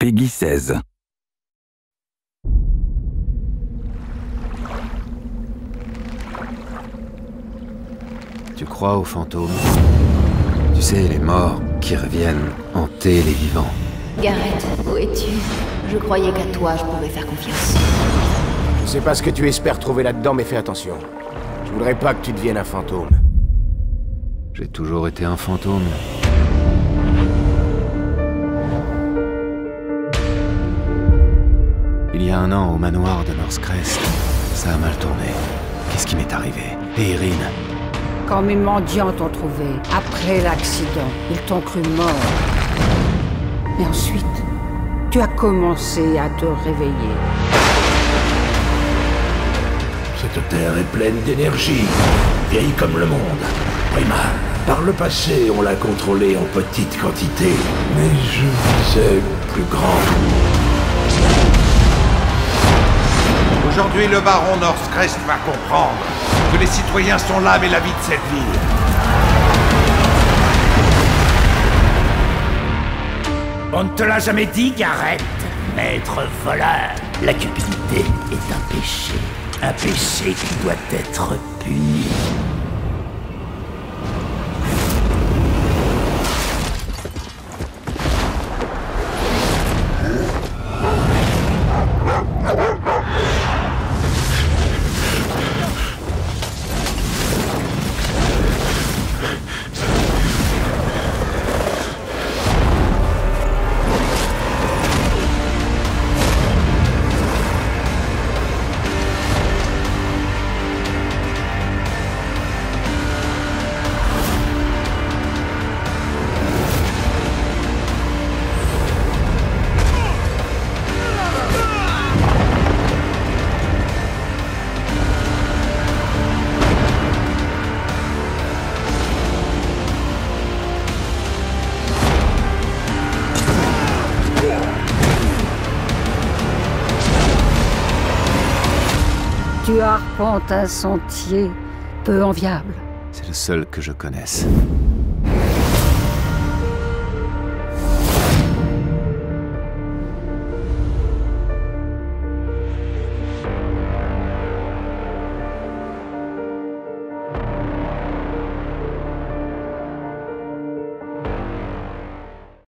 Peggy 16. Tu crois aux fantômes? Tu sais, les morts qui reviennent hanter les vivants. Garrett, où es-tu? Je croyais qu'à toi je pouvais faire confiance. Je sais pas ce que tu espères trouver là-dedans, mais fais attention. Je voudrais pas que tu deviennes un fantôme. J'ai toujours été un fantôme. Il y a un an, au manoir de Northcrest, ça a mal tourné. Qu'est-ce qui m'est arrivé? Et Erin? Quand mes mendiants t'ont trouvé, après l'accident, ils t'ont cru mort. Et ensuite, tu as commencé à te réveiller. Cette terre est pleine d'énergie, vieille comme le monde. Primal. Par le passé, on l'a contrôlée en petite quantité, mais je visais plus grand. Aujourd'hui, le baron Northcrest va comprendre que les citoyens sont l'âme et la vie de cette ville. On ne te l'a jamais dit, Garrett, maître voleur. La cupidité est un péché qui doit être puni. Tu arpentes un sentier peu enviable. C'est le seul que je connaisse.